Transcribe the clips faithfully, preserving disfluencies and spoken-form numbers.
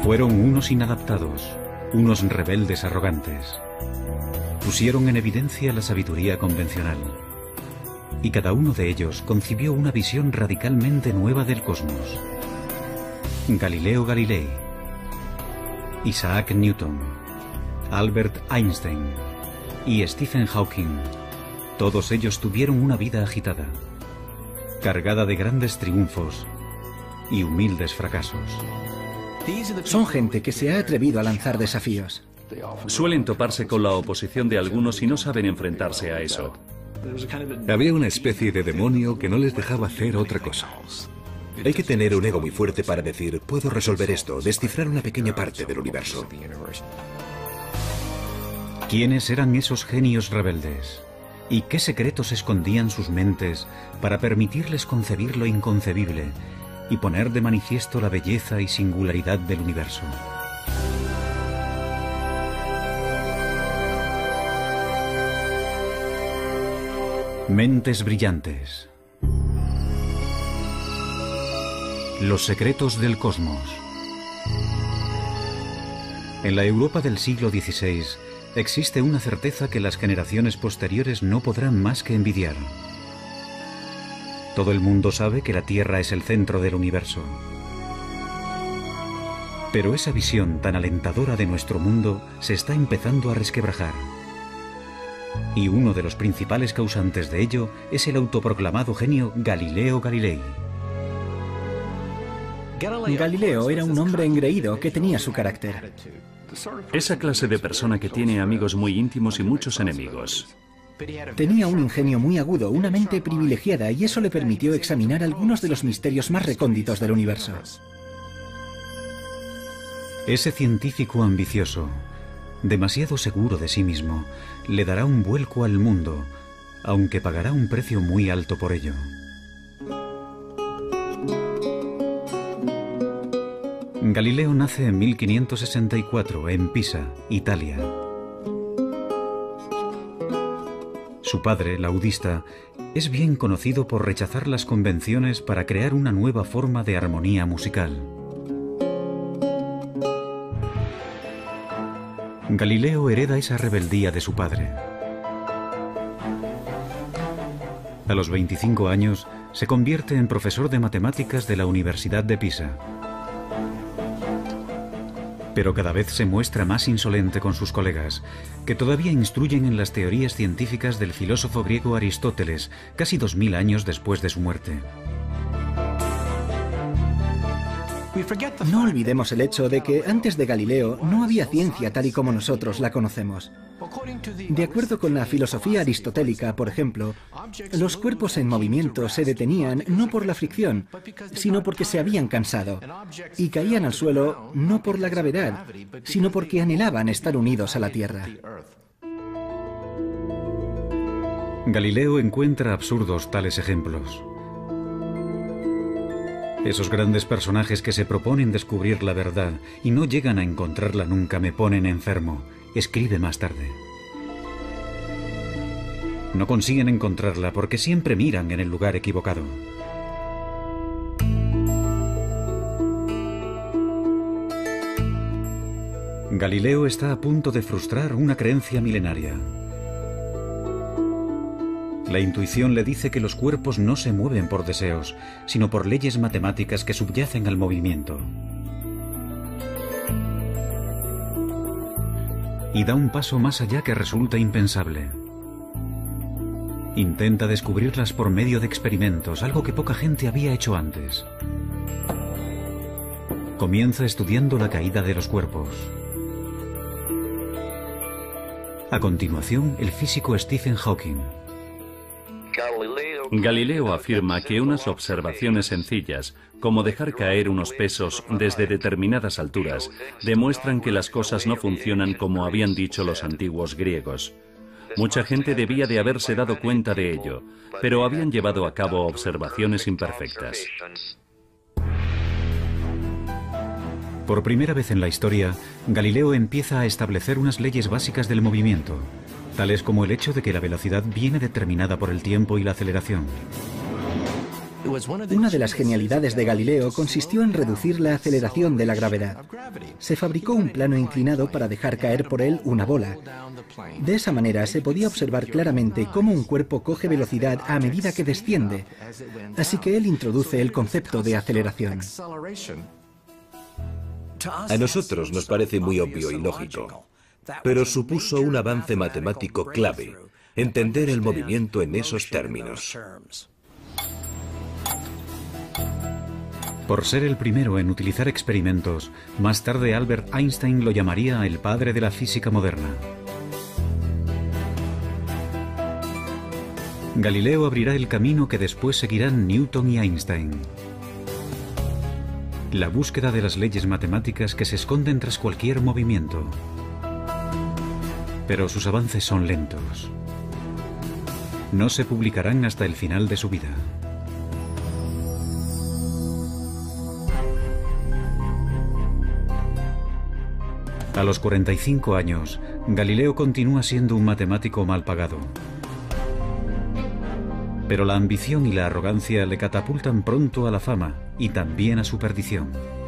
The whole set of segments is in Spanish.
Fueron unos inadaptados, unos rebeldes arrogantes. Pusieron en evidencia la sabiduría convencional. Y cada uno de ellos concibió una visión radicalmente nueva del cosmos. Galileo Galilei, Isaac Newton, Albert Einstein y Stephen Hawking. Todos ellos tuvieron una vida agitada, cargada de grandes triunfos y humildes fracasos. Son gente que se ha atrevido a lanzar desafíos. Suelen toparse con la oposición de algunos y no saben enfrentarse a eso. Había una especie de demonio que no les dejaba hacer otra cosa. Hay que tener un ego muy fuerte para decir, puedo resolver esto, descifrar una pequeña parte del universo. ¿Quiénes eran esos genios rebeldes? ¿Y qué secretos escondían sus mentes para permitirles concebir lo inconcebible y poner de manifiesto la belleza y singularidad del universo? Mentes brillantes. Los secretos del cosmos. En la Europa del siglo dieciséis existe una certeza que las generaciones posteriores no podrán más que envidiar. Todo el mundo sabe que la Tierra es el centro del universo. Pero esa visión tan alentadora de nuestro mundo se está empezando a resquebrajar. Y uno de los principales causantes de ello es el autoproclamado genio Galileo Galilei. Galileo era un hombre engreído que tenía su carácter. Esa clase de persona que tiene amigos muy íntimos y muchos enemigos. Tenía un ingenio muy agudo, una mente privilegiada, y eso le permitió examinar algunos de los misterios más recónditos del universo. Ese científico ambicioso, demasiado seguro de sí mismo, le dará un vuelco al mundo, aunque pagará un precio muy alto por ello. Galileo nace en mil quinientos sesenta y cuatro en Pisa, Italia. Su padre, laudista, es bien conocido por rechazar las convenciones para crear una nueva forma de armonía musical. Galileo hereda esa rebeldía de su padre. A los veinticinco años se convierte en profesor de matemáticas de la Universidad de Pisa. Pero cada vez se muestra más insolente con sus colegas, que todavía instruyen en las teorías científicas del filósofo griego Aristóteles, casi dos mil años después de su muerte. No olvidemos el hecho de que antes de Galileo no había ciencia tal y como nosotros la conocemos. De acuerdo con la filosofía aristotélica, por ejemplo, los cuerpos en movimiento se detenían no por la fricción, sino porque se habían cansado, y caían al suelo no por la gravedad, sino porque anhelaban estar unidos a la Tierra. Galileo encuentra absurdos tales ejemplos. Esos grandes personajes que se proponen descubrir la verdad y no llegan a encontrarla nunca me ponen enfermo, escribe más tarde. No consiguen encontrarla porque siempre miran en el lugar equivocado. Galileo está a punto de frustrar una creencia milenaria. La intuición le dice que los cuerpos no se mueven por deseos, sino por leyes matemáticas que subyacen al movimiento. Y da un paso más allá que resulta impensable. Intenta descubrirlas por medio de experimentos, algo que poca gente había hecho antes. Comienza estudiando la caída de los cuerpos. A continuación, el físico Stephen Hawking. Galileo afirma que unas observaciones sencillas, como dejar caer unos pesos desde determinadas alturas, demuestran que las cosas no funcionan como habían dicho los antiguos griegos. Mucha gente debía de haberse dado cuenta de ello, pero habían llevado a cabo observaciones imperfectas. Por primera vez en la historia, Galileo empieza a establecer unas leyes básicas del movimiento, tales como el hecho de que la velocidad viene determinada por el tiempo y la aceleración. Una de las genialidades de Galileo consistió en reducir la aceleración de la gravedad. Se fabricó un plano inclinado para dejar caer por él una bola. De esa manera se podía observar claramente cómo un cuerpo coge velocidad a medida que desciende. Así que él introduce el concepto de aceleración. A nosotros nos parece muy obvio y lógico, pero supuso un avance matemático clave, entender el movimiento en esos términos. Por ser el primero en utilizar experimentos, más tarde Albert Einstein lo llamaría el padre de la física moderna. Galileo abrirá el camino que después seguirán Newton y Einstein. La búsqueda de las leyes matemáticas que se esconden tras cualquier movimiento. Pero sus avances son lentos. No se publicarán hasta el final de su vida. A los cuarenta y cinco años, Galileo continúa siendo un matemático mal pagado. Pero la ambición y la arrogancia le catapultan pronto a la fama y también a su perdición.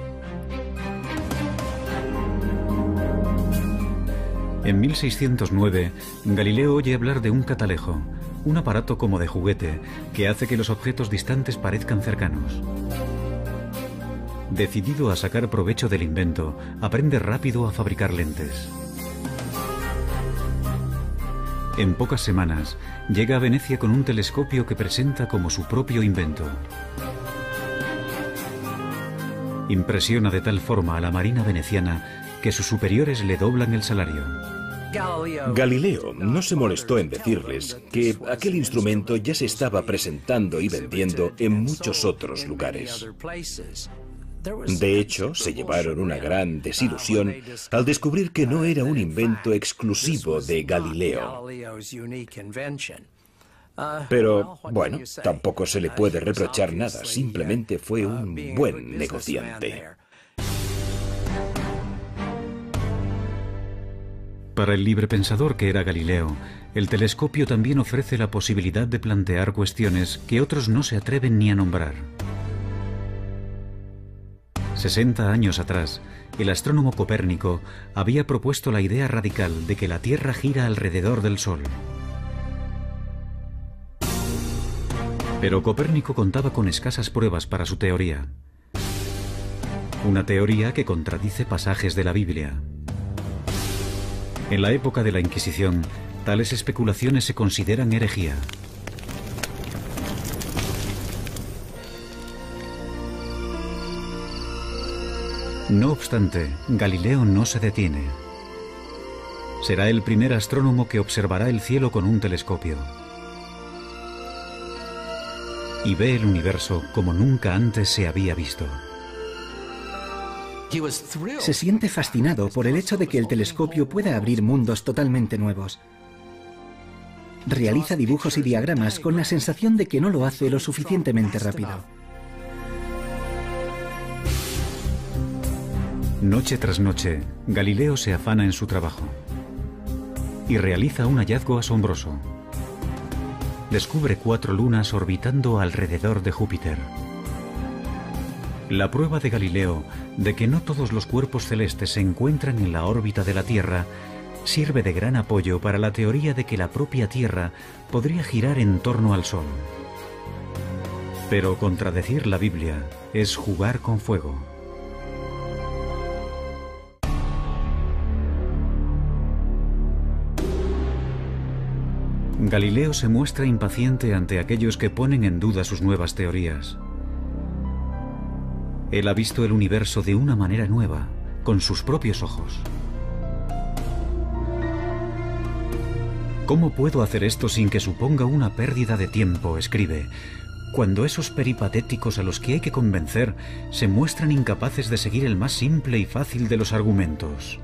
En mil seiscientos nueve, Galileo oye hablar de un catalejo, un aparato como de juguete que hace que los objetos distantes parezcan cercanos. Decidido a sacar provecho del invento, aprende rápido a fabricar lentes. En pocas semanas, llega a Venecia con un telescopio que presenta como su propio invento. Impresiona de tal forma a la marina veneciana que sus superiores le doblan el salario. Galileo no se molestó en decirles que aquel instrumento ya se estaba presentando y vendiendo en muchos otros lugares. De hecho, se llevaron una gran desilusión al descubrir que no era un invento exclusivo de Galileo. Pero, bueno, tampoco se le puede reprochar nada, simplemente fue un buen negociante. Para el librepensador que era Galileo, el telescopio también ofrece la posibilidad de plantear cuestiones que otros no se atreven ni a nombrar. sesenta años atrás, el astrónomo Copérnico había propuesto la idea radical de que la Tierra gira alrededor del Sol. Pero Copérnico contaba con escasas pruebas para su teoría. Una teoría que contradice pasajes de la Biblia. En la época de la Inquisición, tales especulaciones se consideran herejía. No obstante, Galileo no se detiene. Será el primer astrónomo que observará el cielo con un telescopio. Y ve el universo como nunca antes se había visto. Se siente fascinado por el hecho de que el telescopio pueda abrir mundos totalmente nuevos. Realiza dibujos y diagramas con la sensación de que no lo hace lo suficientemente rápido. Noche tras noche, Galileo se afana en su trabajo y realiza un hallazgo asombroso. Descubre cuatro lunas orbitando alrededor de Júpiter. La prueba de Galileo de que no todos los cuerpos celestes se encuentran en la órbita de la Tierra sirve de gran apoyo para la teoría de que la propia Tierra podría girar en torno al Sol. Pero contradecir la Biblia es jugar con fuego. Galileo se muestra impaciente ante aquellos que ponen en duda sus nuevas teorías. Él ha visto el universo de una manera nueva, con sus propios ojos. ¿Cómo puedo hacer esto sin que suponga una pérdida de tiempo?, escribe, cuando esos peripatéticos a los que hay que convencer se muestran incapaces de seguir el más simple y fácil de los argumentos.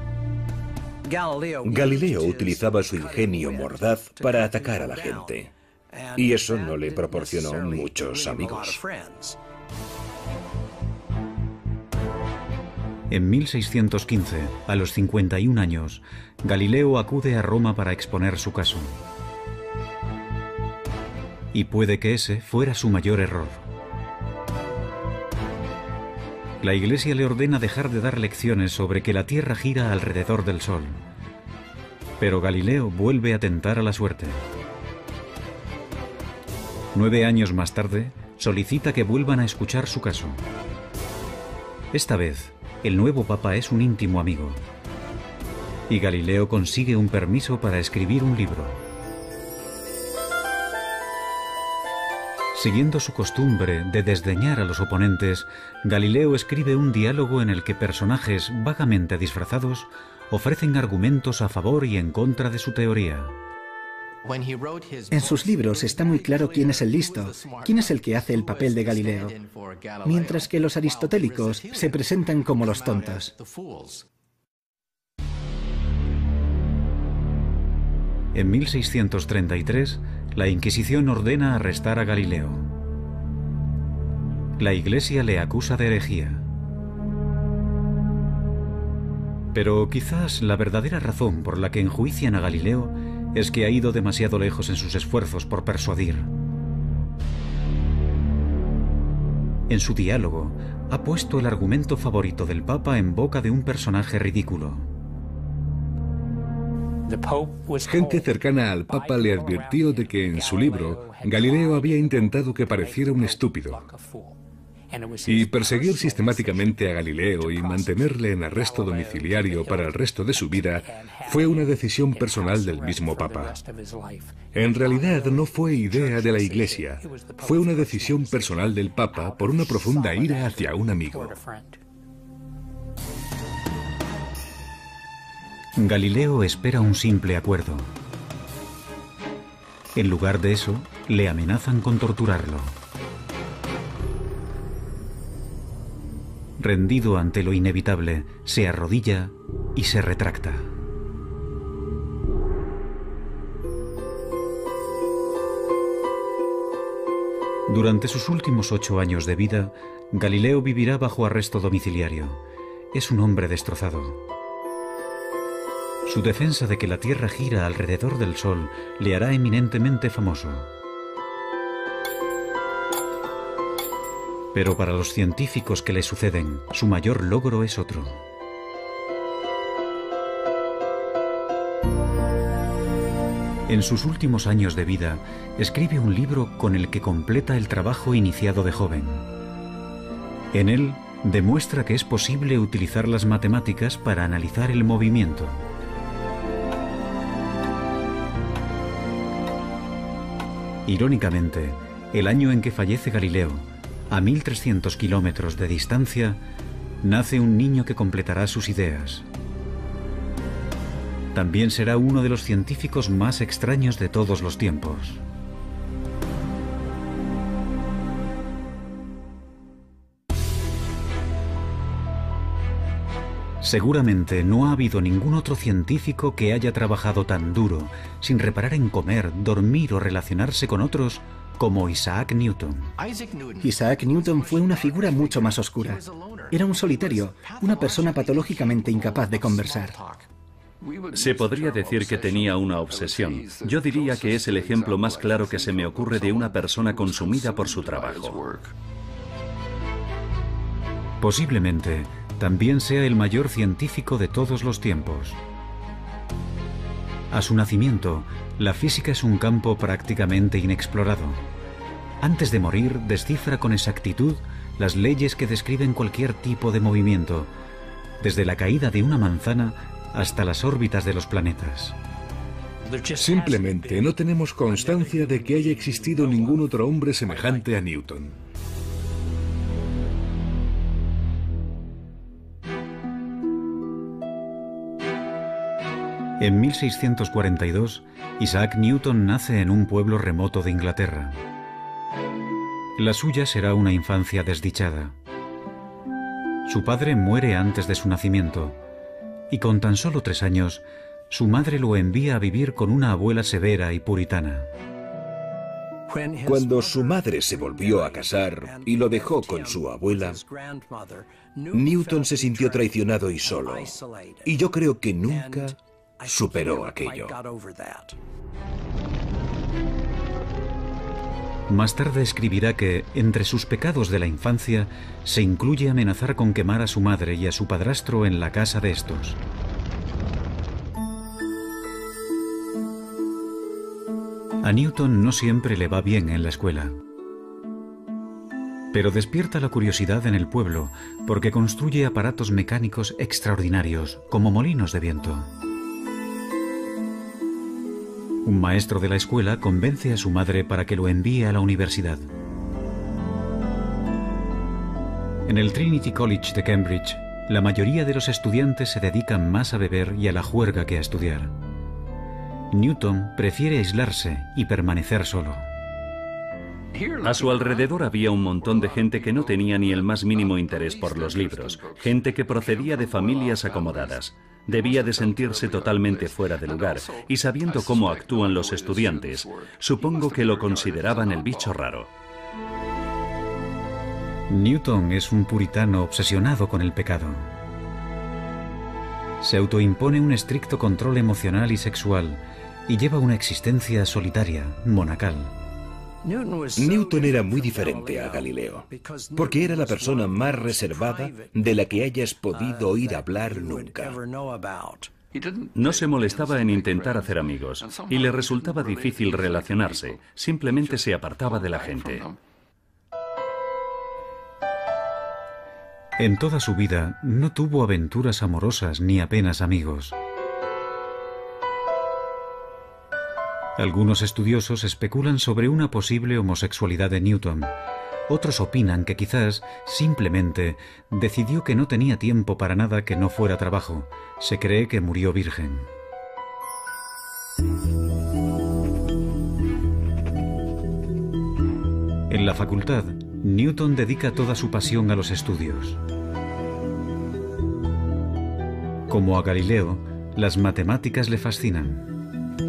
Galileo utilizaba su ingenio mordaz para atacar a la gente, y eso no le proporcionó muchos amigos. En mil seiscientos quince, a los cincuenta y un años, Galileo acude a Roma para exponer su caso. Y puede que ese fuera su mayor error. La Iglesia le ordena dejar de dar lecciones sobre que la Tierra gira alrededor del Sol. Pero Galileo vuelve a tentar a la suerte. Nueve años más tarde, solicita que vuelvan a escuchar su caso. Esta vez, el nuevo papa es un íntimo amigo. Y Galileo consigue un permiso para escribir un libro. Siguiendo su costumbre de desdeñar a los oponentes, Galileo escribe un diálogo en el que personajes vagamente disfrazados ofrecen argumentos a favor y en contra de su teoría. En sus libros está muy claro quién es el listo, quién es el que hace el papel de Galileo, mientras que los aristotélicos se presentan como los tontos. En mil seiscientos treinta y tres, la Inquisición ordena arrestar a Galileo. La Iglesia le acusa de herejía. Pero quizás la verdadera razón por la que enjuician a Galileo es que ha ido demasiado lejos en sus esfuerzos por persuadir. En su diálogo, ha puesto el argumento favorito del Papa en boca de un personaje ridículo. Gente cercana al Papa le advirtió de que en su libro Galileo había intentado que pareciera un estúpido. Y perseguir sistemáticamente a Galileo y mantenerle en arresto domiciliario para el resto de su vida fue una decisión personal del mismo Papa. En realidad no fue idea de la Iglesia, fue una decisión personal del Papa por una profunda ira hacia un amigo. Galileo espera un simple acuerdo. En lugar de eso, le amenazan con torturarlo. Rendido ante lo inevitable, se arrodilla y se retracta. Durante sus últimos ocho años de vida, Galileo vivirá bajo arresto domiciliario. Es un hombre destrozado. Su defensa de que la Tierra gira alrededor del Sol le hará eminentemente famoso. Pero para los científicos que le suceden, su mayor logro es otro. En sus últimos años de vida, escribe un libro con el que completa el trabajo iniciado de joven. En él, demuestra que es posible utilizar las matemáticas para analizar el movimiento. Irónicamente, el año en que fallece Galileo, a mil trescientos kilómetros de distancia, nace un niño que completará sus ideas. También será uno de los científicos más extraños de todos los tiempos. Seguramente no ha habido ningún otro científico que haya trabajado tan duro, sin reparar en comer, dormir o relacionarse con otros, como Isaac Newton. Isaac Newton fue una figura mucho más oscura. Era un solitario, una persona patológicamente incapaz de conversar. Se podría decir que tenía una obsesión. Yo diría que es el ejemplo más claro que se me ocurre de una persona consumida por su trabajo. Posiblemente también sea el mayor científico de todos los tiempos. A su nacimiento, la física es un campo prácticamente inexplorado. Antes de morir, descifra con exactitud las leyes que describen cualquier tipo de movimiento, desde la caída de una manzana hasta las órbitas de los planetas. Simplemente no tenemos constancia de que haya existido ningún otro hombre semejante a Newton. En mil seiscientos cuarenta y dos, Isaac Newton nace en un pueblo remoto de Inglaterra. La suya será una infancia desdichada. Su padre muere antes de su nacimiento, y con tan solo tres años, su madre lo envía a vivir con una abuela severa y puritana. Cuando su madre se volvió a casar y lo dejó con su abuela, Newton se sintió traicionado y solo, y yo creo que nunca superó aquello. Más tarde escribirá que, entre sus pecados de la infancia, se incluye amenazar con quemar a su madre y a su padrastro en la casa de estos. A Newton no siempre le va bien en la escuela. Pero despierta la curiosidad en el pueblo porque construye aparatos mecánicos extraordinarios, como molinos de viento. Un maestro de la escuela convence a su madre para que lo envíe a la universidad. En el Trinity College de Cambridge, la mayoría de los estudiantes se dedican más a beber y a la juerga que a estudiar. Newton prefiere aislarse y permanecer solo. A su alrededor había un montón de gente que no tenía ni el más mínimo interés por los libros, gente que procedía de familias acomodadas. Debía de sentirse totalmente fuera de lugar, y sabiendo cómo actúan los estudiantes, supongo que lo consideraban el bicho raro. Newton es un puritano obsesionado con el pecado. Se autoimpone un estricto control emocional y sexual y lleva una existencia solitaria, monacal. Newton era muy diferente a Galileo, porque era la persona más reservada de la que hayas podido oír hablar nunca. No se molestaba en intentar hacer amigos, y le resultaba difícil relacionarse, simplemente se apartaba de la gente. En toda su vida no tuvo aventuras amorosas ni apenas amigos. Algunos estudiosos especulan sobre una posible homosexualidad de Newton. Otros opinan que quizás, simplemente, decidió que no tenía tiempo para nada que no fuera trabajo. Se cree que murió virgen. En la facultad, Newton dedica toda su pasión a los estudios. Como a Galileo, las matemáticas le fascinan.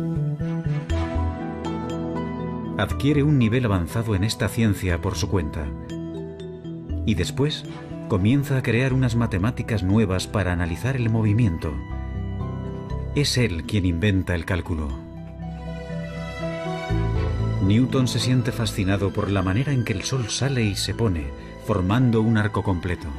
Adquiere un nivel avanzado en esta ciencia por su cuenta. Y después comienza a crear unas matemáticas nuevas para analizar el movimiento. Es él quien inventa el cálculo. Newton se siente fascinado por la manera en que el Sol sale y se pone, formando un arco completo.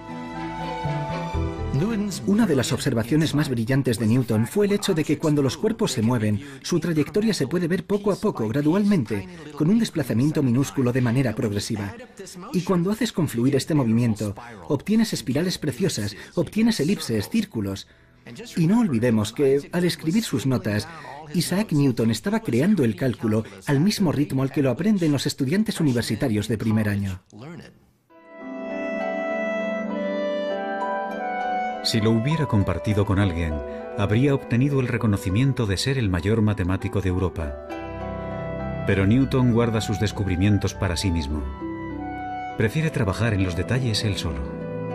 Una de las observaciones más brillantes de Newton fue el hecho de que cuando los cuerpos se mueven, su trayectoria se puede ver poco a poco, gradualmente, con un desplazamiento minúsculo de manera progresiva. Y cuando haces confluir este movimiento, obtienes espirales preciosas, obtienes elipses, círculos. Y no olvidemos que, al escribir sus notas, Isaac Newton estaba creando el cálculo al mismo ritmo al que lo aprenden los estudiantes universitarios de primer año. Si lo hubiera compartido con alguien, habría obtenido el reconocimiento de ser el mayor matemático de Europa. Pero Newton guarda sus descubrimientos para sí mismo. Prefiere trabajar en los detalles él solo.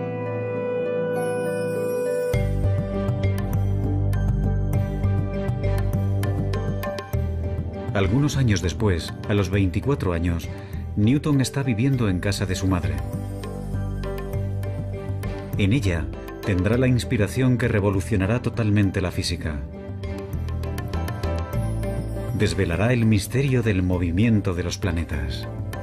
Algunos años después, a los veinticuatro años, Newton está viviendo en casa de su madre. En ella, tendrá la inspiración que revolucionará totalmente la física. Desvelará el misterio del movimiento de los planetas.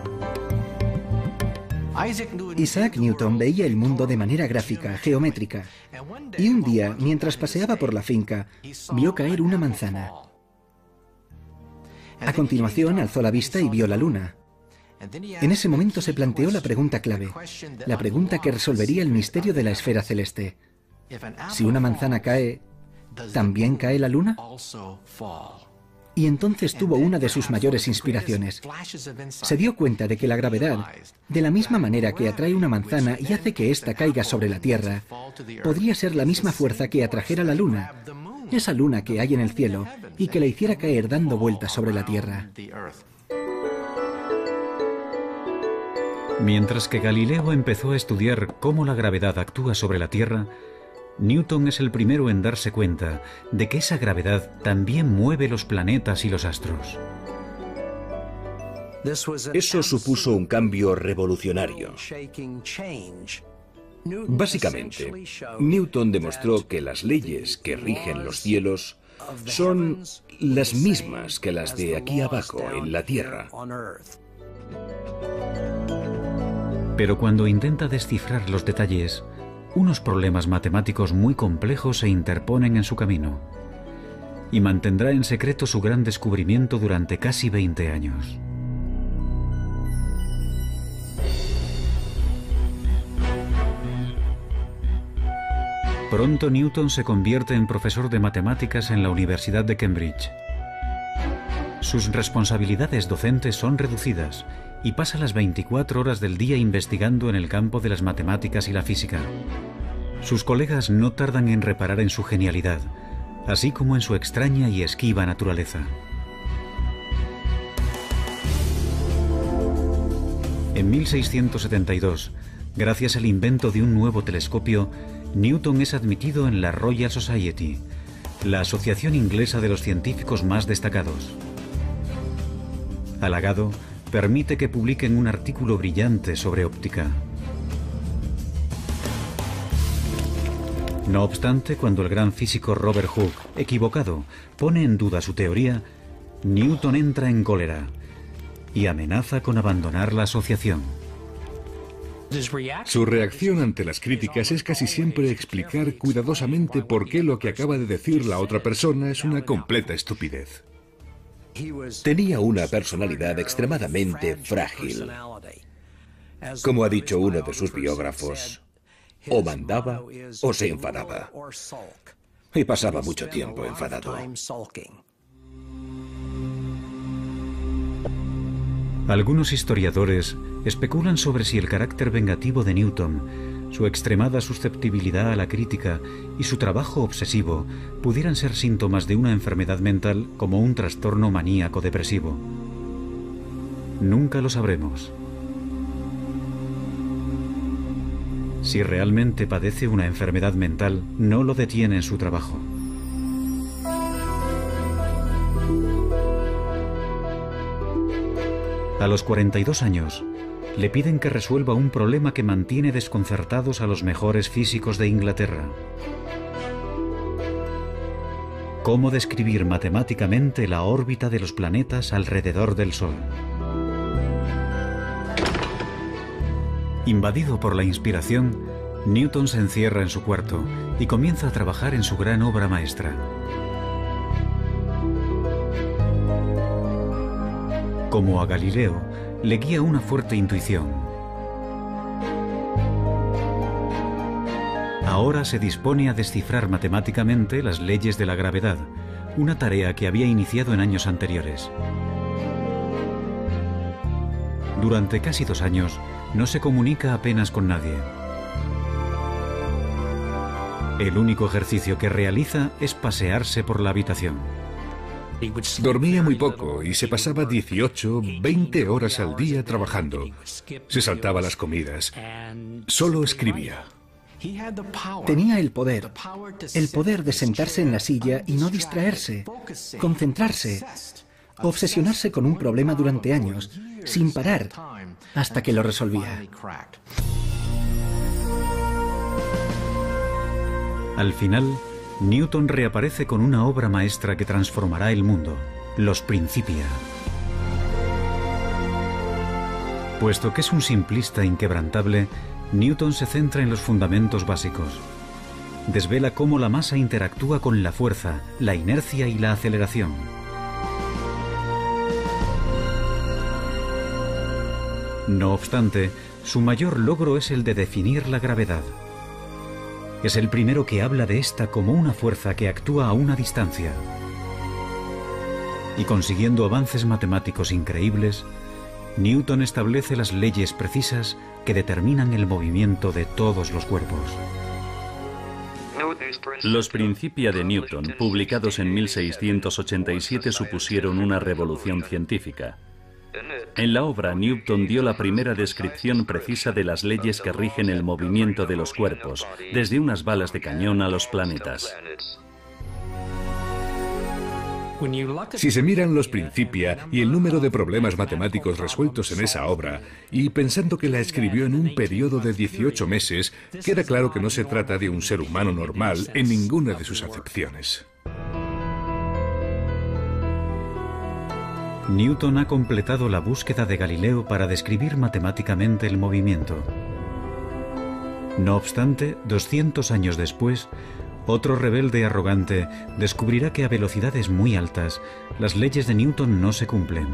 Isaac Newton veía el mundo de manera gráfica, geométrica. Y un día, mientras paseaba por la finca, vio caer una manzana. A continuación, alzó la vista y vio la luna. En ese momento se planteó la pregunta clave, la pregunta que resolvería el misterio de la esfera celeste. Si una manzana cae, ¿también cae la luna? Y entonces tuvo una de sus mayores inspiraciones. Se dio cuenta de que la gravedad, de la misma manera que atrae una manzana y hace que ésta caiga sobre la Tierra, podría ser la misma fuerza que atrajera la luna, esa luna que hay en el cielo, y que la hiciera caer dando vueltas sobre la Tierra. Mientras que Galileo empezó a estudiar cómo la gravedad actúa sobre la Tierra, Newton es el primero en darse cuenta de que esa gravedad también mueve los planetas y los astros. Eso supuso un cambio revolucionario. Básicamente, Newton demostró que las leyes que rigen los cielos son las mismas que las de aquí abajo en la Tierra. Pero cuando intenta descifrar los detalles, unos problemas matemáticos muy complejos se interponen en su camino, y mantendrá en secreto su gran descubrimiento durante casi veinte años. Pronto Newton se convierte en profesor de matemáticas en la Universidad de Cambridge. Sus responsabilidades docentes son reducidas y pasa las veinticuatro horas del día investigando en el campo de las matemáticas y la física. Sus colegas no tardan en reparar en su genialidad, así como en su extraña y esquiva naturaleza. En mil seiscientos setenta y dos, gracias al invento de un nuevo telescopio, Newton es admitido en la Royal Society, la asociación inglesa de los científicos más destacados. Halagado, permite que publiquen un artículo brillante sobre óptica. No obstante, cuando el gran físico Robert Hooke, equivocado, pone en duda su teoría, Newton entra en cólera y amenaza con abandonar la asociación. Su reacción ante las críticas es casi siempre explicar cuidadosamente por qué lo que acaba de decir la otra persona es una completa estupidez. Tenía una personalidad extremadamente frágil. Como ha dicho uno de sus biógrafos, o mandaba o se enfadaba. Y pasaba mucho tiempo enfadado. Algunos historiadores especulan sobre si el carácter vengativo de Newton, su extremada susceptibilidad a la crítica y su trabajo obsesivo pudieran ser síntomas de una enfermedad mental como un trastorno maníaco-depresivo. Nunca lo sabremos. Si realmente padece una enfermedad mental, no lo detiene en su trabajo. A los cuarenta y dos años, le piden que resuelva un problema que mantiene desconcertados a los mejores físicos de Inglaterra. ¿Cómo describir matemáticamente la órbita de los planetas alrededor del Sol? Invadido por la inspiración, Newton se encierra en su cuarto y comienza a trabajar en su gran obra maestra. Como a Galileo, le guía una fuerte intuición. Ahora se dispone a descifrar matemáticamente las leyes de la gravedad, una tarea que había iniciado en años anteriores. Durante casi dos años, no se comunica apenas con nadie. El único ejercicio que realiza es pasearse por la habitación. Dormía muy poco y se pasaba dieciocho, veinte horas al día trabajando. Se saltaba las comidas. Solo escribía. Tenía el poder, el poder de sentarse en la silla y no distraerse, concentrarse, obsesionarse con un problema durante años, sin parar, hasta que lo resolvía. Al final, Newton reaparece con una obra maestra que transformará el mundo, Los Principia. Puesto que es un simplista inquebrantable, Newton se centra en los fundamentos básicos. Desvela cómo la masa interactúa con la fuerza, la inercia y la aceleración. No obstante, su mayor logro es el de definir la gravedad. Es el primero que habla de esta como una fuerza que actúa a una distancia. Y consiguiendo avances matemáticos increíbles, Newton establece las leyes precisas que determinan el movimiento de todos los cuerpos. Los Principia de Newton, publicados en mil seiscientos ochenta y siete, supusieron una revolución científica. En la obra, Newton dio la primera descripción precisa de las leyes que rigen el movimiento de los cuerpos, desde unas balas de cañón a los planetas. Si se miran los Principia y el número de problemas matemáticos resueltos en esa obra, y pensando que la escribió en un periodo de dieciocho meses, queda claro que no se trata de un ser humano normal en ninguna de sus acepciones. Newton ha completado la búsqueda de Galileo para describir matemáticamente el movimiento. No obstante, doscientos años después, otro rebelde arrogante descubrirá que a velocidades muy altas las leyes de Newton no se cumplen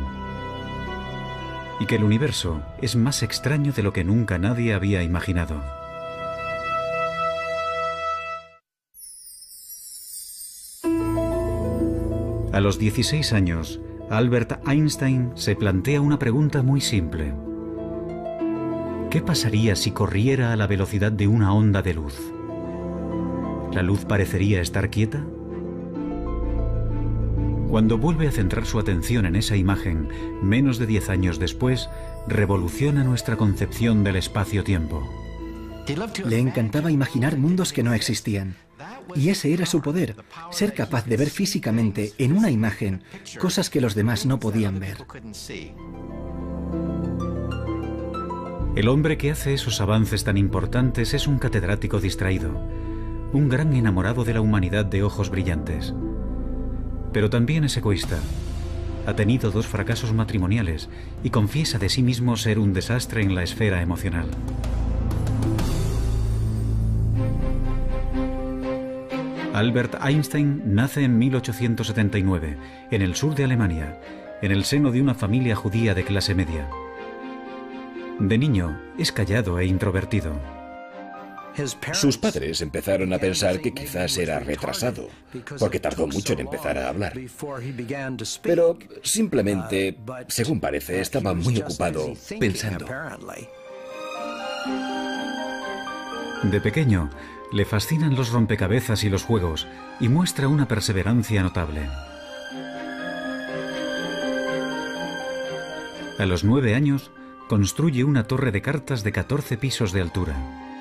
y que el universo es más extraño de lo que nunca nadie había imaginado. A los dieciséis años, Albert Einstein se plantea una pregunta muy simple. ¿Qué pasaría si corriera a la velocidad de una onda de luz? ¿La luz parecería estar quieta? Cuando vuelve a centrar su atención en esa imagen, menos de diez años después, revoluciona nuestra concepción del espacio-tiempo. Le encantaba imaginar mundos que no existían. Y ese era su poder, ser capaz de ver físicamente en una imagen cosas que los demás no podían ver. El hombre que hace esos avances tan importantes es un catedrático distraído, un gran enamorado de la humanidad de ojos brillantes. Pero también es egoísta. Ha tenido dos fracasos matrimoniales y confiesa de sí mismo ser un desastre en la esfera emocional. Albert Einstein nace en mil ochocientos setenta y nueve, en el sur de Alemania, en el seno de una familia judía de clase media. De niño, es callado e introvertido. Sus padres empezaron a pensar que quizás era retrasado, porque tardó mucho en empezar a hablar. Pero simplemente, según parece, estaba muy ocupado pensando. De pequeño, le fascinan los rompecabezas y los juegos, y muestra una perseverancia notable. A los nueve años, construye una torre de cartas de catorce pisos de altura.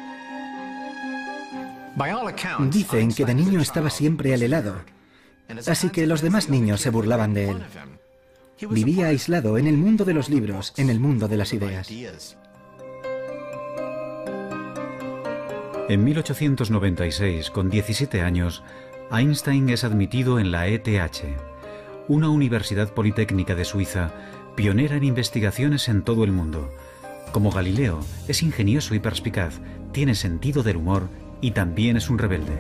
Dicen que de niño estaba siempre al helado, así que los demás niños se burlaban de él. Vivía aislado en el mundo de los libros, en el mundo de las ideas. En mil ochocientos noventa y seis, con diecisiete años, Einstein es admitido en la E T H, una universidad politécnica de Suiza, pionera en investigaciones en todo el mundo. Como Galileo, es ingenioso y perspicaz, tiene sentido del humor y también es un rebelde.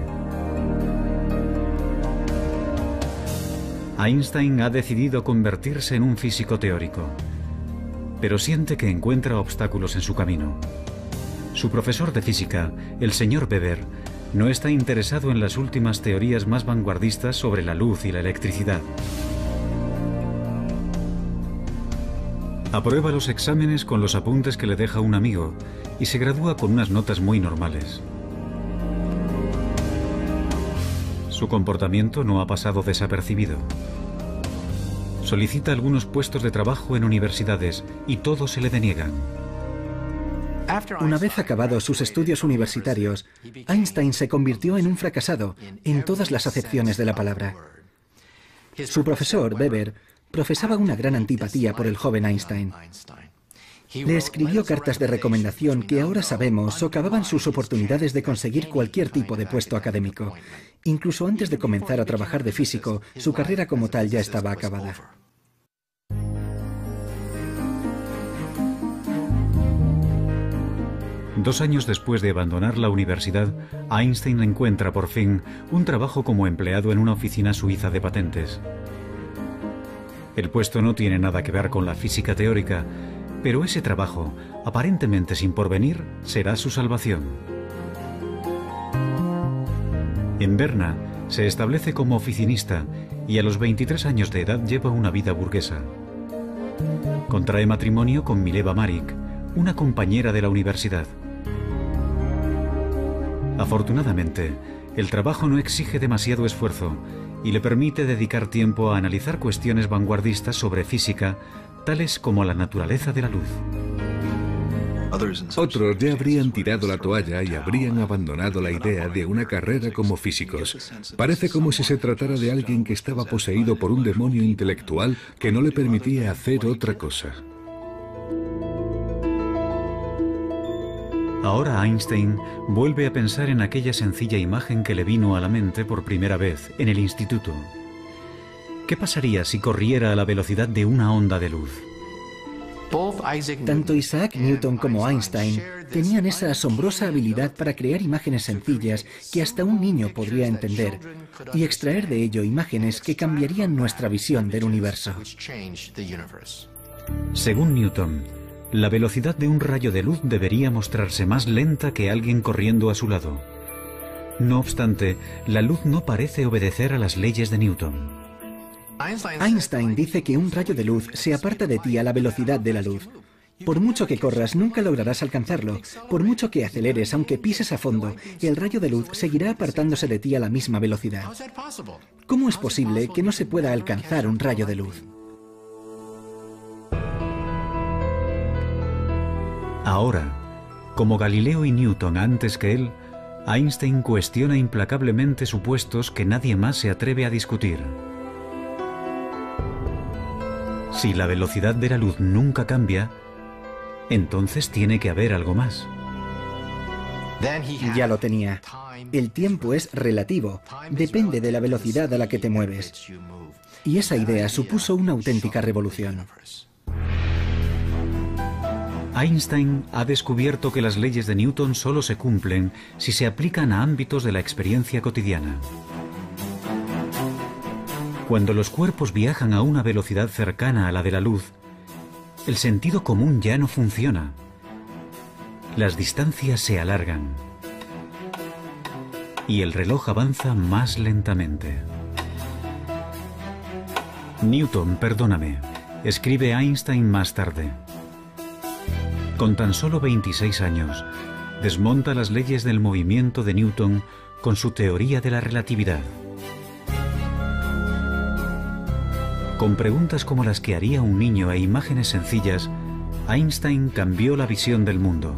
Einstein ha decidido convertirse en un físico teórico, pero siente que encuentra obstáculos en su camino. Su profesor de física, el señor Weber, no está interesado en las últimas teorías más vanguardistas sobre la luz y la electricidad. Aprueba los exámenes con los apuntes que le deja un amigo y se gradúa con unas notas muy normales. Su comportamiento no ha pasado desapercibido. Solicita algunos puestos de trabajo en universidades y todos se le deniegan. Una vez acabados sus estudios universitarios, Einstein se convirtió en un fracasado en todas las acepciones de la palabra. Su profesor, Weber, profesaba una gran antipatía por el joven Einstein. Le escribió cartas de recomendación que ahora sabemos socavaban sus oportunidades de conseguir cualquier tipo de puesto académico. Incluso antes de comenzar a trabajar de físico, su carrera como tal ya estaba acabada. Dos años después de abandonar la universidad, Einstein encuentra por fin un trabajo como empleado en una oficina suiza de patentes. El puesto no tiene nada que ver con la física teórica, pero ese trabajo, aparentemente sin porvenir, será su salvación. En Berna se establece como oficinista y a los veintitrés años de edad lleva una vida burguesa. Contrae matrimonio con Mileva Marik, una compañera de la universidad. Afortunadamente, el trabajo no exige demasiado esfuerzo y le permite dedicar tiempo a analizar cuestiones vanguardistas sobre física, tales como la naturaleza de la luz. Otros ya habrían tirado la toalla y habrían abandonado la idea de una carrera como físicos. Parece como si se tratara de alguien que estaba poseído por un demonio intelectual que no le permitía hacer otra cosa. Ahora Einstein vuelve a pensar en aquella sencilla imagen que le vino a la mente por primera vez en el instituto. ¿Qué pasaría si corriera a la velocidad de una onda de luz? Tanto Isaac Newton como Einstein tenían esa asombrosa habilidad para crear imágenes sencillas que hasta un niño podría entender y extraer de ello imágenes que cambiarían nuestra visión del universo. Según Newton, la velocidad de un rayo de luz debería mostrarse más lenta que alguien corriendo a su lado. No obstante, la luz no parece obedecer a las leyes de Newton. Einstein dice que un rayo de luz se aparta de ti a la velocidad de la luz. Por mucho que corras, nunca lograrás alcanzarlo. Por mucho que aceleres, aunque pises a fondo, el rayo de luz seguirá apartándose de ti a la misma velocidad. ¿Cómo es posible que no se pueda alcanzar un rayo de luz? Ahora, como Galileo y Newton antes que él, Einstein cuestiona implacablemente supuestos que nadie más se atreve a discutir. Si la velocidad de la luz nunca cambia, entonces tiene que haber algo más. Ya lo tenía. El tiempo es relativo, depende de la velocidad a la que te mueves. Y esa idea supuso una auténtica revolución. Einstein ha descubierto que las leyes de Newton solo se cumplen si se aplican a ámbitos de la experiencia cotidiana. Cuando los cuerpos viajan a una velocidad cercana a la de la luz, el sentido común ya no funciona. Las distancias se alargan y el reloj avanza más lentamente. Newton, perdóname, escribe Einstein más tarde. Con tan solo veintiséis años, desmonta las leyes del movimiento de Newton con su teoría de la relatividad. Con preguntas como las que haría un niño e imágenes sencillas, Einstein cambió la visión del mundo.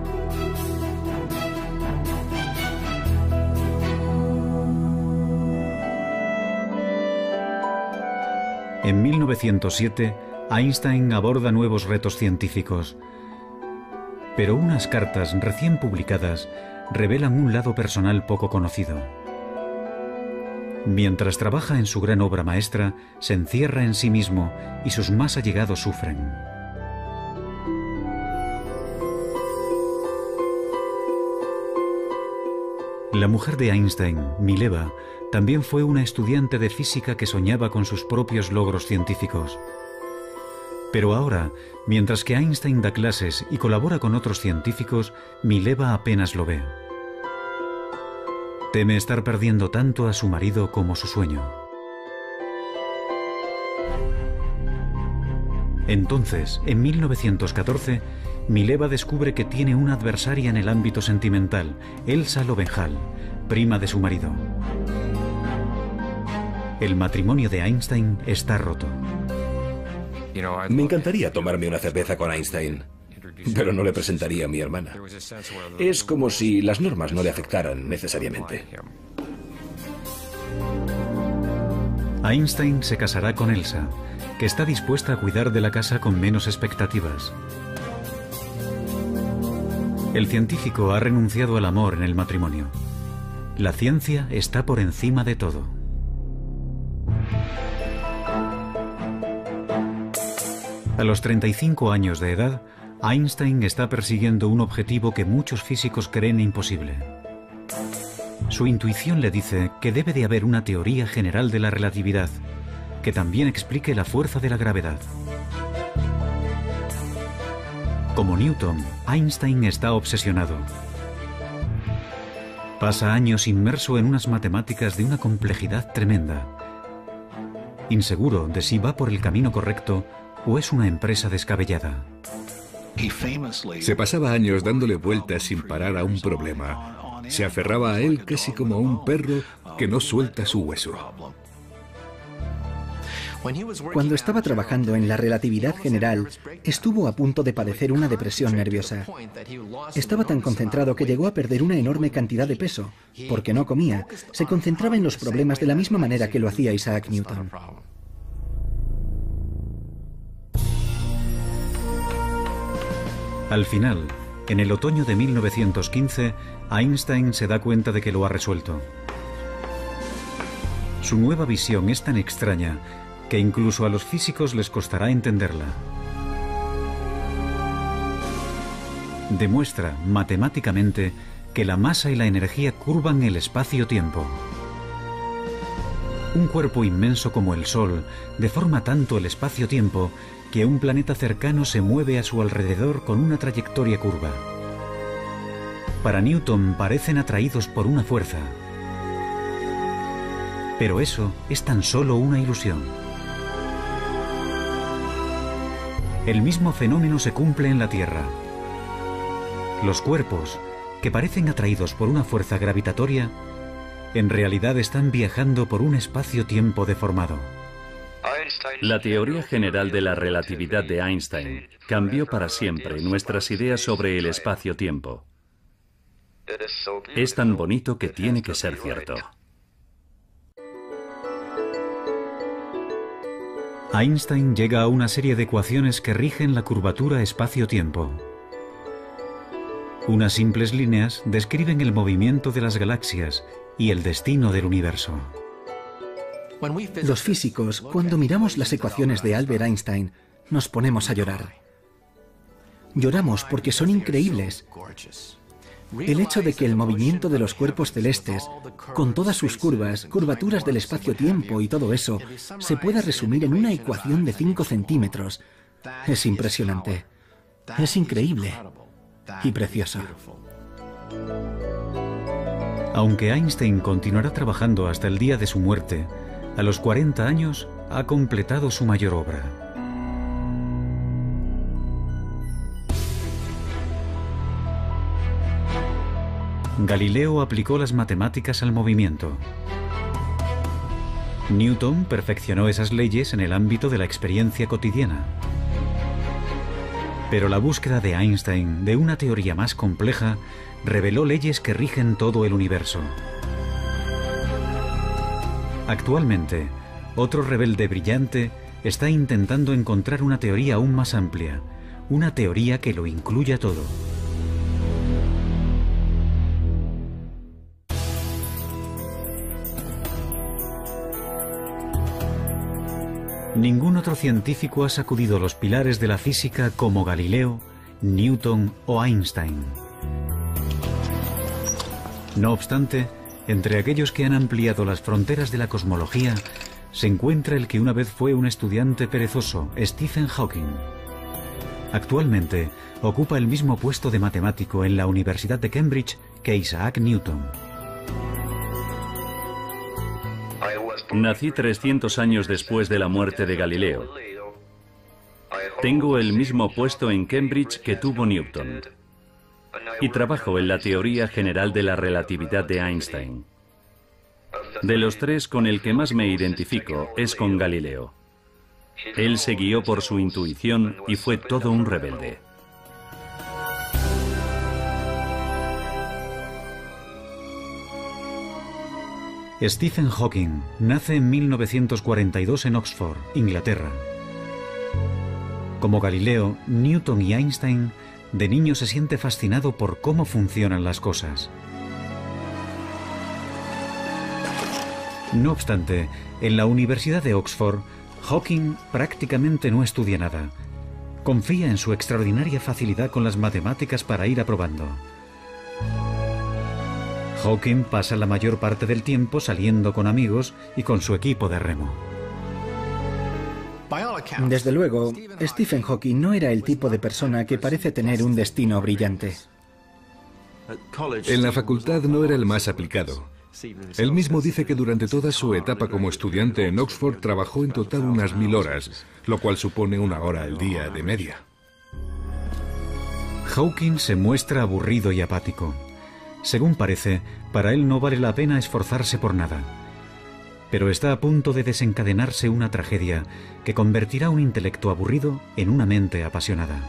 En mil novecientos siete, Einstein aborda nuevos retos científicos. Pero unas cartas recién publicadas revelan un lado personal poco conocido. Mientras trabaja en su gran obra maestra, se encierra en sí mismo y sus más allegados sufren. La mujer de Einstein, Mileva, también fue una estudiante de física que soñaba con sus propios logros científicos. Pero ahora, mientras que Einstein da clases y colabora con otros científicos, Mileva apenas lo ve. Teme estar perdiendo tanto a su marido como su sueño. Entonces, en mil novecientos catorce, Mileva descubre que tiene una adversaria en el ámbito sentimental, Elsa Lowenthal, prima de su marido. El matrimonio de Einstein está roto. Me encantaría tomarme una cerveza con Einstein, pero no le presentaría a mi hermana. Es como si las normas no le afectaran necesariamente. Einstein se casará con Elsa, que está dispuesta a cuidar de la casa con menos expectativas. El científico ha renunciado al amor en el matrimonio. La ciencia está por encima de todo. A los treinta y cinco años de edad, Einstein está persiguiendo un objetivo que muchos físicos creen imposible. Su intuición le dice que debe de haber una teoría general de la relatividad, que también explique la fuerza de la gravedad. Como Newton, Einstein está obsesionado. Pasa años inmerso en unas matemáticas de una complejidad tremenda, inseguro de si va por el camino correcto o es una empresa descabellada. Se pasaba años dándole vueltas sin parar a un problema. Se aferraba a él casi como a un perro que no suelta su hueso. Cuando estaba trabajando en la relatividad general, estuvo a punto de padecer una depresión nerviosa. Estaba tan concentrado que llegó a perder una enorme cantidad de peso. Porque no comía, se concentraba en los problemas de la misma manera que lo hacía Isaac Newton. Al final, en el otoño de mil novecientos quince, Einstein se da cuenta de que lo ha resuelto. Su nueva visión es tan extraña que incluso a los físicos les costará entenderla. Demuestra matemáticamente que la masa y la energía curvan el espacio-tiempo. Un cuerpo inmenso como el Sol deforma tanto el espacio-tiempo que un planeta cercano se mueve a su alrededor con una trayectoria curva. Para Newton parecen atraídos por una fuerza. Pero eso es tan solo una ilusión. El mismo fenómeno se cumple en la Tierra. Los cuerpos, que parecen atraídos por una fuerza gravitatoria, en realidad están viajando por un espacio-tiempo deformado. La teoría general de la relatividad de Einstein cambió para siempre nuestras ideas sobre el espacio-tiempo. Es tan bonito que tiene que ser cierto. Einstein llega a una serie de ecuaciones que rigen la curvatura espacio-tiempo. Unas simples líneas describen el movimiento de las galaxias y el destino del universo. Los físicos, cuando miramos las ecuaciones de Albert Einstein, nos ponemos a llorar. Lloramos porque son increíbles. El hecho de que el movimiento de los cuerpos celestes, con todas sus curvas, curvaturas del espacio-tiempo y todo eso, se pueda resumir en una ecuación de cinco centímetros, es impresionante. Es increíble y precioso. Aunque Einstein continuará trabajando hasta el día de su muerte, a los cuarenta años ha completado su mayor obra. Galileo aplicó las matemáticas al movimiento. Newton perfeccionó esas leyes en el ámbito de la experiencia cotidiana. Pero la búsqueda de Einstein de una teoría más compleja reveló leyes que rigen todo el universo. Actualmente, otro rebelde brillante está intentando encontrar una teoría aún más amplia, una teoría que lo incluya todo. Ningún otro científico ha sacudido los pilares de la física como Galileo, Newton o Einstein. No obstante, entre aquellos que han ampliado las fronteras de la cosmología, se encuentra el que una vez fue un estudiante perezoso, Stephen Hawking. Actualmente, ocupa el mismo puesto de matemático en la Universidad de Cambridge que Isaac Newton. Nací trescientos años después de la muerte de Galileo. Tengo el mismo puesto en Cambridge que tuvo Newton. Y trabajo en la teoría general de la relatividad de Einstein. De los tres, con el que más me identifico es con Galileo. Él se guió por su intuición y fue todo un rebelde. Stephen Hawking nace en mil novecientos cuarenta y dos en Oxford, Inglaterra. Como Galileo, Newton y Einstein, de niño se siente fascinado por cómo funcionan las cosas. No obstante, en la Universidad de Oxford, Hawking prácticamente no estudia nada. Confía en su extraordinaria facilidad con las matemáticas para ir aprobando. Hawking pasa la mayor parte del tiempo saliendo con amigos y con su equipo de remo. Desde luego, Stephen Hawking no era el tipo de persona que parece tener un destino brillante. En la facultad no era el más aplicado. Él mismo dice que durante toda su etapa como estudiante en Oxford trabajó en total unas mil horas, lo cual supone una hora al día de media. Hawking se muestra aburrido y apático. Según parece, para él no vale la pena esforzarse por nada. Pero está a punto de desencadenarse una tragedia que convertirá un intelecto aburrido en una mente apasionada.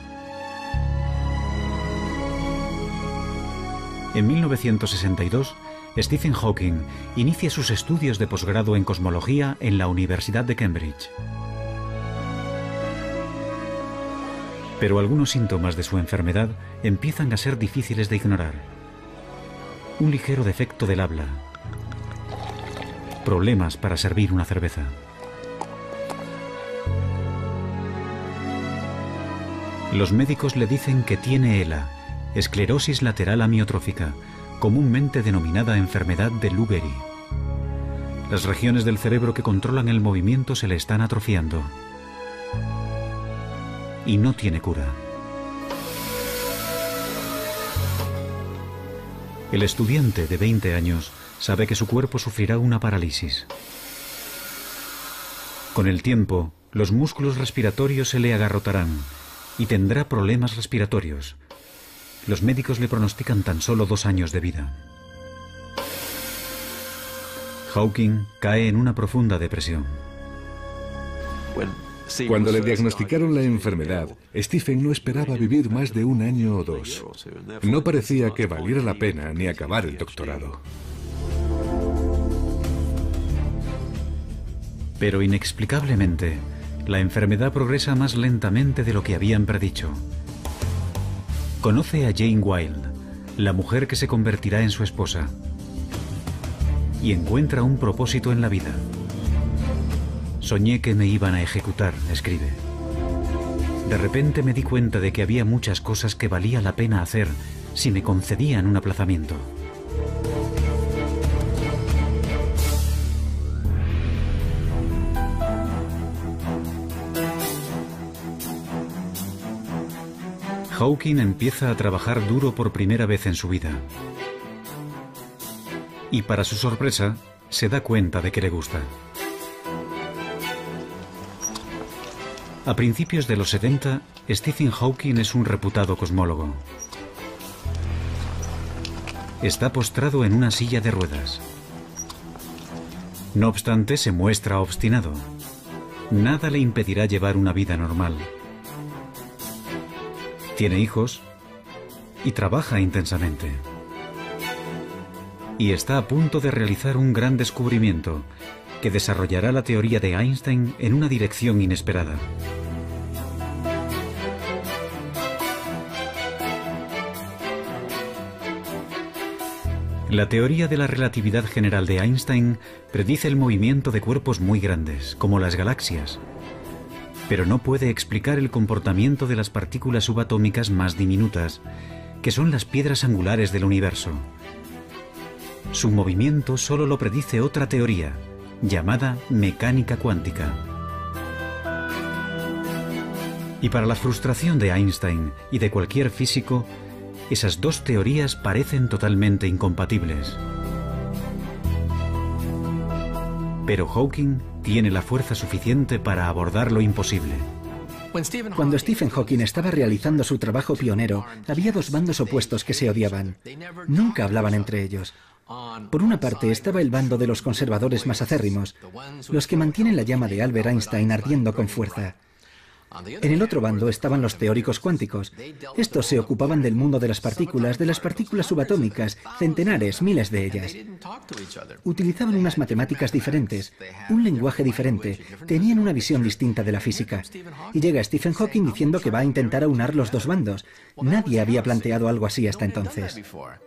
En mil novecientos sesenta y dos, Stephen Hawking inicia sus estudios de posgrado en cosmología en la Universidad de Cambridge. Pero algunos síntomas de su enfermedad empiezan a ser difíciles de ignorar. Un ligero defecto del habla. Problemas para servir una cerveza. Los médicos le dicen que tiene E L A, esclerosis lateral amiotrófica, comúnmente denominada enfermedad de Lou Gehrig. Las regiones del cerebro que controlan el movimiento se le están atrofiando. Y no tiene cura. El estudiante de veinte años sabe que su cuerpo sufrirá una parálisis. Con el tiempo, los músculos respiratorios se le agarrotarán y tendrá problemas respiratorios. Los médicos le pronostican tan solo dos años de vida. Hawking cae en una profunda depresión. Cuando le diagnosticaron la enfermedad, Stephen no esperaba vivir más de un año o dos. No parecía que valiera la pena ni acabar el doctorado. Pero inexplicablemente, la enfermedad progresa más lentamente de lo que habían predicho. Conoce a Jane Wilde, la mujer que se convertirá en su esposa, y encuentra un propósito en la vida. Soñé que me iban a ejecutar, escribe. De repente me di cuenta de que había muchas cosas que valía la pena hacer si me concedían un aplazamiento. Hawking empieza a trabajar duro por primera vez en su vida. Y para su sorpresa, se da cuenta de que le gusta. A principios de los setenta, Stephen Hawking es un reputado cosmólogo. Está postrado en una silla de ruedas. No obstante, se muestra obstinado. Nada le impedirá llevar una vida normal. Tiene hijos y trabaja intensamente. Y está a punto de realizar un gran descubrimiento que desarrollará la teoría de Einstein en una dirección inesperada. La teoría de la relatividad general de Einstein predice el movimiento de cuerpos muy grandes, como las galaxias, pero no puede explicar el comportamiento de las partículas subatómicas más diminutas, que son las piedras angulares del universo. Su movimiento solo lo predice otra teoría, llamada mecánica cuántica. Y para la frustración de Einstein y de cualquier físico, esas dos teorías parecen totalmente incompatibles. Pero Hawking tiene la fuerza suficiente para abordar lo imposible. Cuando Stephen Hawking estaba realizando su trabajo pionero, había dos bandos opuestos que se odiaban. Nunca hablaban entre ellos. Por una parte estaba el bando de los conservadores más acérrimos, los que mantienen la llama de Albert Einstein ardiendo con fuerza. En el otro bando estaban los teóricos cuánticos. Estos se ocupaban del mundo de las partículas, de las partículas subatómicas, centenares, miles de ellas. Utilizaban unas matemáticas diferentes, un lenguaje diferente, tenían una visión distinta de la física. Y llega Stephen Hawking diciendo que va a intentar aunar los dos bandos. Nadie había planteado algo así hasta entonces.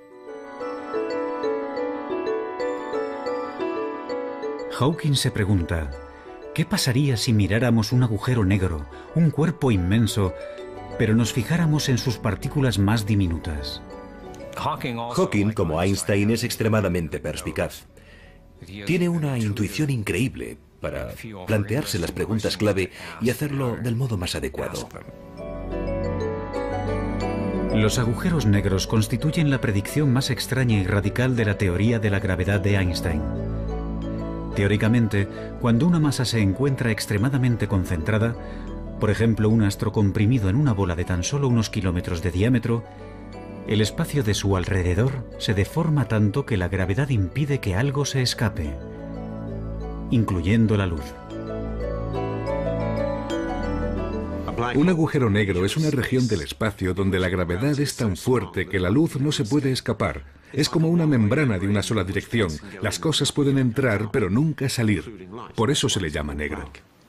Hawking se pregunta: ¿qué pasaría si miráramos un agujero negro, un cuerpo inmenso, pero nos fijáramos en sus partículas más diminutas? Hawking, como Einstein, es extremadamente perspicaz. Tiene una intuición increíble para plantearse las preguntas clave y hacerlo del modo más adecuado. Los agujeros negros constituyen la predicción más extraña y radical de la teoría de la gravedad de Einstein. Teóricamente, cuando una masa se encuentra extremadamente concentrada, por ejemplo un astro comprimido en una bola de tan solo unos kilómetros de diámetro, el espacio de su alrededor se deforma tanto que la gravedad impide que algo se escape, incluyendo la luz. Un agujero negro es una región del espacio donde la gravedad es tan fuerte que la luz no se puede escapar. Es como una membrana de una sola dirección. Las cosas pueden entrar, pero nunca salir. Por eso se le llama negro.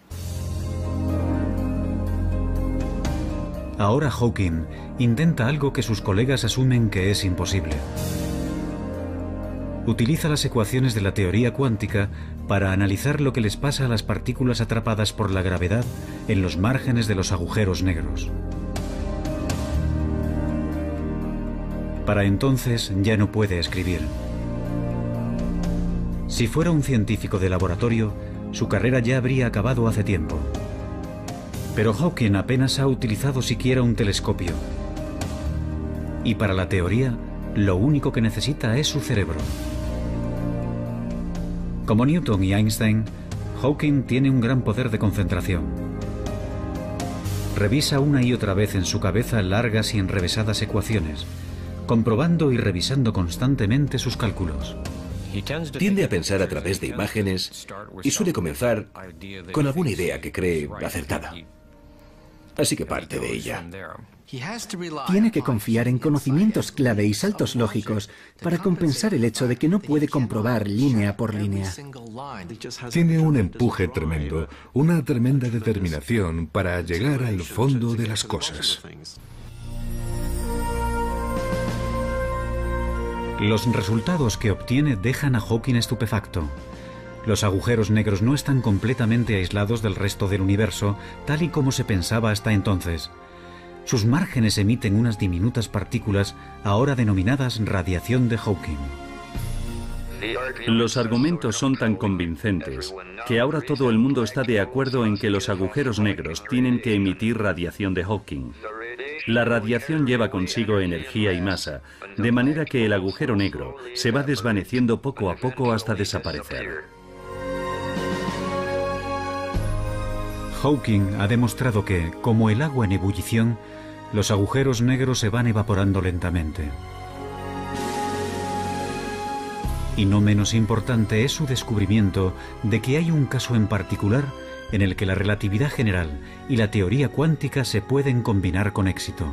Ahora Hawking intenta algo que sus colegas asumen que es imposible. Utiliza las ecuaciones de la teoría cuántica para analizar lo que les pasa a las partículas atrapadas por la gravedad en los márgenes de los agujeros negros. Para entonces ya no puede escribir. Si fuera un científico de laboratorio, su carrera ya habría acabado hace tiempo. Pero Hawking apenas ha utilizado siquiera un telescopio. Y para la teoría, lo único que necesita es su cerebro. Como Newton y Einstein, Hawking tiene un gran poder de concentración. Revisa una y otra vez en su cabeza largas y enrevesadas ecuaciones, comprobando y revisando constantemente sus cálculos. Tiende a pensar a través de imágenes y suele comenzar con alguna idea que cree acertada. Así que parte de ella. Tiene que confiar en conocimientos clave y saltos lógicos para compensar el hecho de que no puede comprobar línea por línea. Tiene un empuje tremendo, una tremenda determinación para llegar al fondo de las cosas. Los resultados que obtiene dejan a Hawking estupefacto. Los agujeros negros no están completamente aislados del resto del universo, tal y como se pensaba hasta entonces. Sus márgenes emiten unas diminutas partículas, ahora denominadas radiación de Hawking. Los argumentos son tan convincentes que ahora todo el mundo está de acuerdo en que los agujeros negros tienen que emitir radiación de Hawking. La radiación lleva consigo energía y masa, de manera que el agujero negro se va desvaneciendo poco a poco hasta desaparecer. Hawking ha demostrado que, como el agua en ebullición, los agujeros negros se van evaporando lentamente. Y no menos importante es su descubrimiento de que hay un caso en particular en el que la relatividad general y la teoría cuántica se pueden combinar con éxito.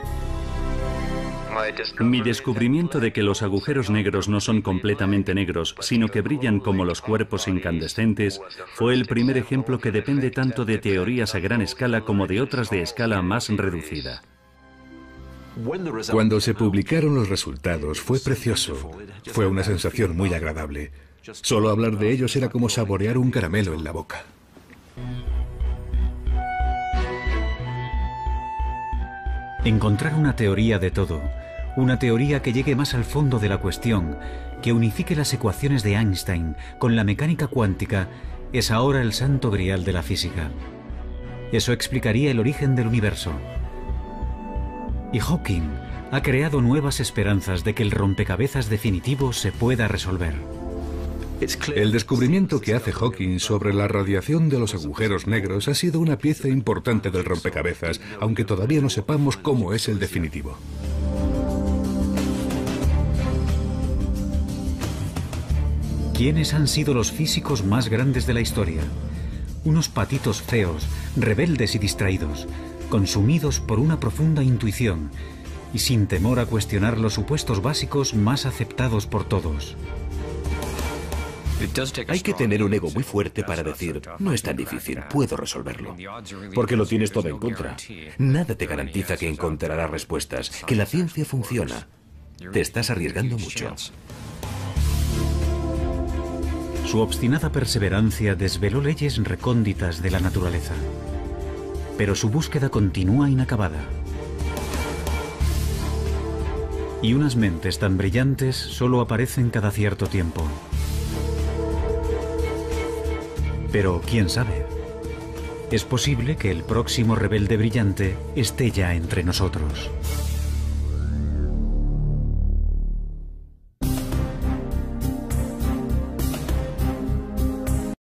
Mi descubrimiento de que los agujeros negros no son completamente negros, sino que brillan como los cuerpos incandescentes, fue el primer ejemplo que depende tanto de teorías a gran escala como de otras de escala más reducida. Cuando se publicaron los resultados fue precioso. Fue una sensación muy agradable. Solo hablar de ellos era como saborear un caramelo en la boca. Encontrar una teoría de todo, una teoría que llegue más al fondo de la cuestión, que unifique las ecuaciones de Einstein con la mecánica cuántica, es ahora el santo grial de la física. Eso explicaría el origen del universo. Y Hawking ha creado nuevas esperanzas de que el rompecabezas definitivo se pueda resolver. El descubrimiento que hace Hawking sobre la radiación de los agujeros negros ha sido una pieza importante del rompecabezas, aunque todavía no sepamos cómo es el definitivo. ¿Quiénes han sido los físicos más grandes de la historia? Unos patitos feos, rebeldes y distraídos, consumidos por una profunda intuición y sin temor a cuestionar los supuestos básicos más aceptados por todos. Hay que tener un ego muy fuerte para decir, no es tan difícil, puedo resolverlo. Porque lo tienes todo en contra. Nada te garantiza que encontrarás respuestas, que la ciencia funciona. Te estás arriesgando mucho. Su obstinada perseverancia desveló leyes recónditas de la naturaleza. Pero su búsqueda continúa inacabada. Y unas mentes tan brillantes solo aparecen cada cierto tiempo. Pero, ¿quién sabe? Es posible que el próximo rebelde brillante esté ya entre nosotros.